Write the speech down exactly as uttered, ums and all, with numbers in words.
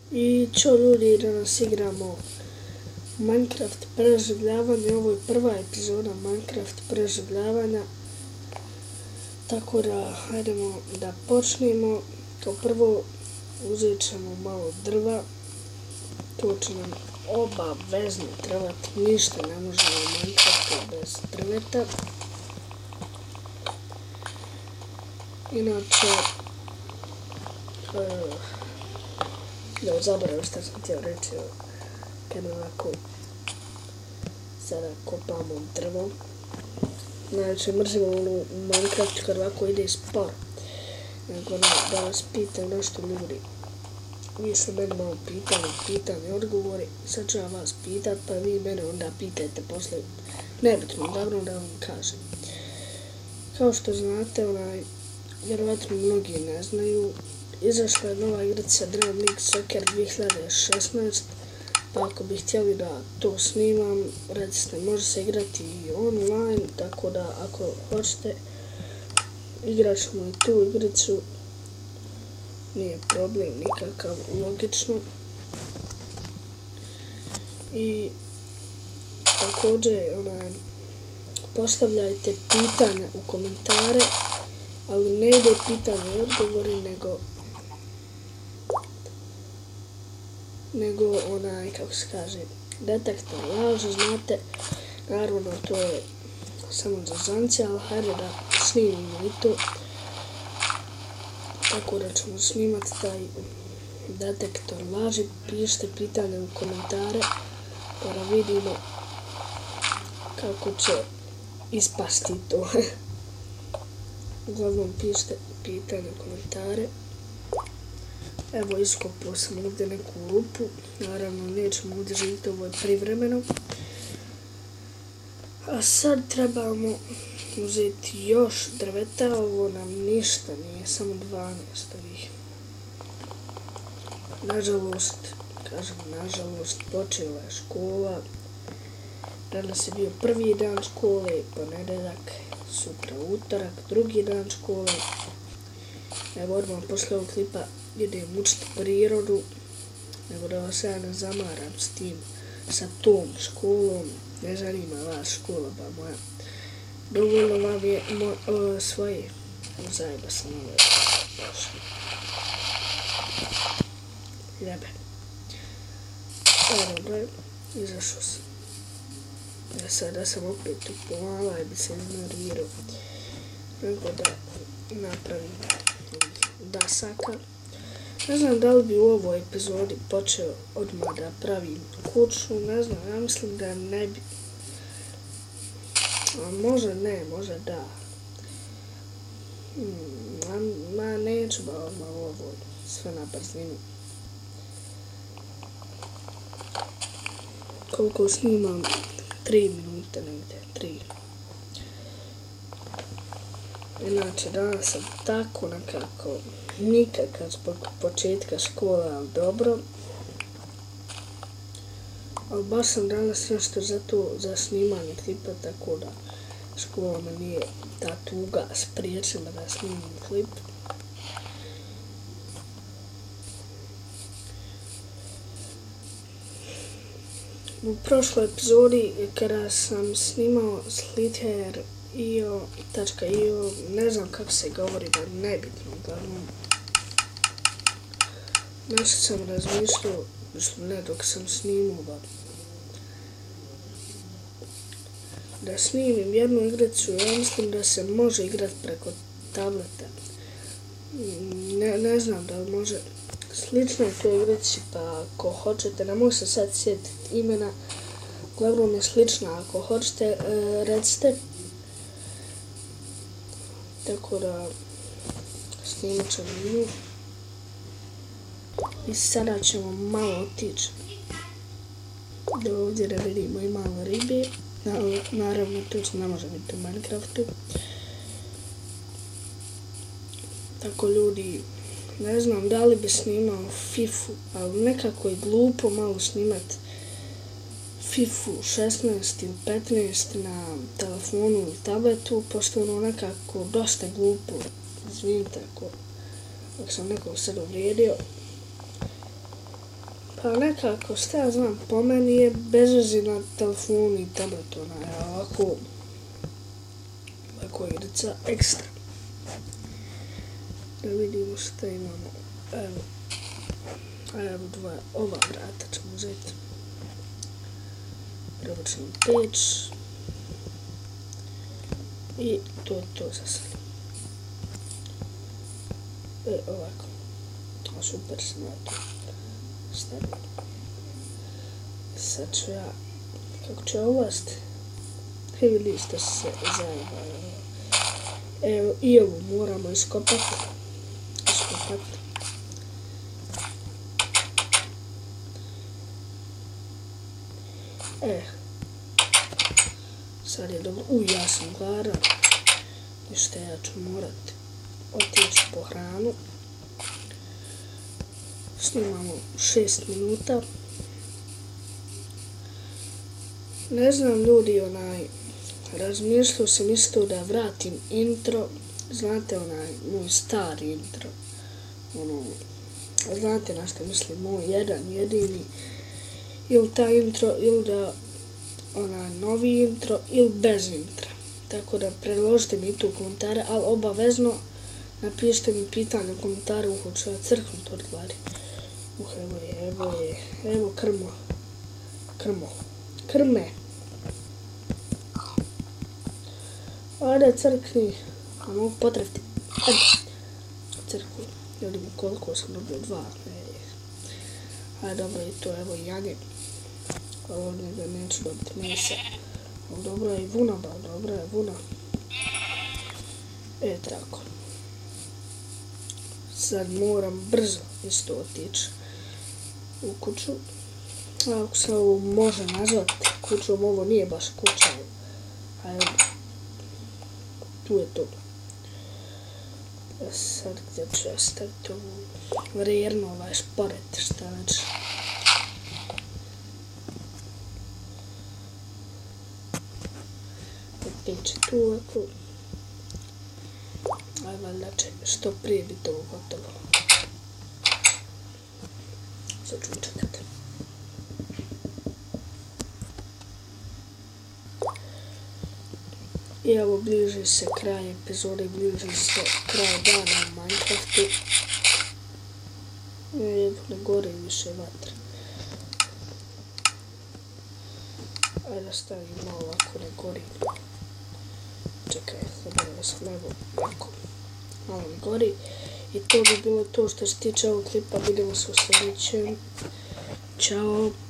I čo ljudi, danas igramo Minecraft preživljavanje. Ovo je prva epizoda Minecraft preživljavanja. Tako da, hajdemo da počnemo. Kao prvo uzet ćemo malo drva. To će nam obavezno trebati, ništa ne možemo u Minecraftu bez drveta. Inače, uh, da zaboravim šta sam htio reći, kad ovako sada kopamo drvo. Najveće mrzimo ono u Minecraftu kad ovako ide sporo. Nego da vas pitam nešto ljudi. Vi ste mene malo pitali, pitanje, odgovori. Sad ću ja vas pitat, pa vi mene onda pitajte poslije. Nebitno, dobro da vam kažem. Kao što znate, onaj, vjerovatno mnogi ne znaju, izašla je nova igrica Dream League Soccer dvije hiljade šesnaeste. Pa ako bi htjeli da to snimam, recite, može se igrati i online, tako da ako hoćete, igrat ćemo i tu igricu. Nije problem nikakav, logično. I također onaj, postavljajte pitanja u komentare, ali ne ide pitanje i odgovori, nego nego onaj, kako se kaže, detektor laži, znate, naravno to je samo za zancija, ali hajde da snimimo i to. Tako da ćemo snimati taj detektor laži, pišite pitanje u komentare, pa da vidimo kako će ispasti to. Uglavnom pišite pitanje u komentare. Evo, iskopao sam ovdje neku rupu, naravno nećemo ovdje živjeti, ovo je privremeno. A sad trebamo uzeti još drveta, ovo nam ništa nije, samo dvanaest ovih. Nažalost, kažem nažalost, počela je škola. Danas je bio prvi dan škole, ponedjeljak, sutra utorak, drugi dan škole. Evo, odmah posle ovog klipa idem učiti prirodu, nego da vas ja ne zamaram s tim, sa tom školom. Ne zanima vas škola, ba moja. Dovoljno vam je mo, o, svoje. Zajeba sam ovo došli. Jebe. Evo, dobro, izašao sam. Ja sada sam opet upomala i bi se ignorirao. Nego da napravim dasaka. Ne znam da li bi u ovoj epizodi počeo odmah da pravim kuću, ne znam, ja mislim da ne bi. A može ne, može da. Hmm, ma neću ba odmah ovo, sve na brzinu. Koliko snimam? Tri minute negdje, tri. Inače, danas sam tako nekako, nikakav zbog početka škole, ali dobro. Ali baš sam danas nešto za to, za snimanje klipa, tako da škola me nije ta tuga spriječila da snimim klip. U prošloj epizodi kada sam snimao slither tačka i o, ne znam kako se govori, da nebitno, uglavnom. Nešto sam razmišljao, ne dok sam snimao, ba, da snimim jednu igricu, ja mislim da se može igrati preko tableta. Ne, ne znam da li može. Slično je toj igrici, pa ako hoćete, ne mogu se sad sjetiti imena, uglavnom je slična, ako hoćete, e, recite. Tako da snimat ćemo nju. I sada ćemo malo otići da ovdje da vidimo i malo ribe. Naravno, to ne može biti u Minecraftu. Tako ljudi, ne znam da li bi snimao Fifu, ali nekako je glupo malo snimat Fifu šesnaest ili petnaest na telefonu ili tabletu, pošto ono nekako dosta glupo. Izvinite ako, ako sam nekog sad uvrijedio. Pa nekako, šta ja znam, po meni je bez veze na telefonu i tabletu, ona je ovako, ovako igrica ekstra. Da vidimo šta imamo, evo, evo dva, ova vrata ćemo uzeti. Prebačemo peć i to je to za sad. E, ovako, o, super se na to stavim. Sad ću ja, kako ću ja uvasti, i vidiš da se zajebaju. Evo, i ovu moramo iskopati. Iskopati. E, sad je dobro. Uj, ja sam gladan. Ništa, ja ću morat otići po hranu. Snimamo šest minuta. Ne znam, ljudi, onaj, razmišljao sam isto da vratim intro. Znate, onaj, moj stari intro. Ono, znate na što mislim, moj jedan, jedini. Ili ta intro, ili da onaj novi intro, ili bez intra. Tako da predložite mi tu komentare, ali obavezno napišite mi pitanje u komentaru, hoću ja crknuti od gladi. Uh, evo je, evo je, evo krmo, krmo, krme. Ajde, crkni, a mogu potrefiti. Ajde, crkni, vidimo koliko sam dobio, dva. Ajde, dobro, i to, evo janje. Ovdje ga neću dobiti mesa. Dobro je i vuna, ba, dobro je vuna. E, tako. Sad moram brzo isto otići u kuću. Ako se ovo može nazvati kućom, ovo nije baš kuća. Ajde, tu je to. Sad gdje ću ja staviti ovu vrijerne, ovaj šporet, šta već. Peći tu ovako. Aj, valjda će što prije biti ovo gotovo. Sad ću čekati. I evo, bliži se kraj epizode, bliži se kraj dana u Minecraftu. Evo, ne gori više vatre. Ajde da stavimo ovako, ne gori. Čekaj, zaboravio sam, evo, ovako. Malo ne gori. I to bi bilo to što se tiče ovog klipa. Vidimo se u sljedećem. Ćao.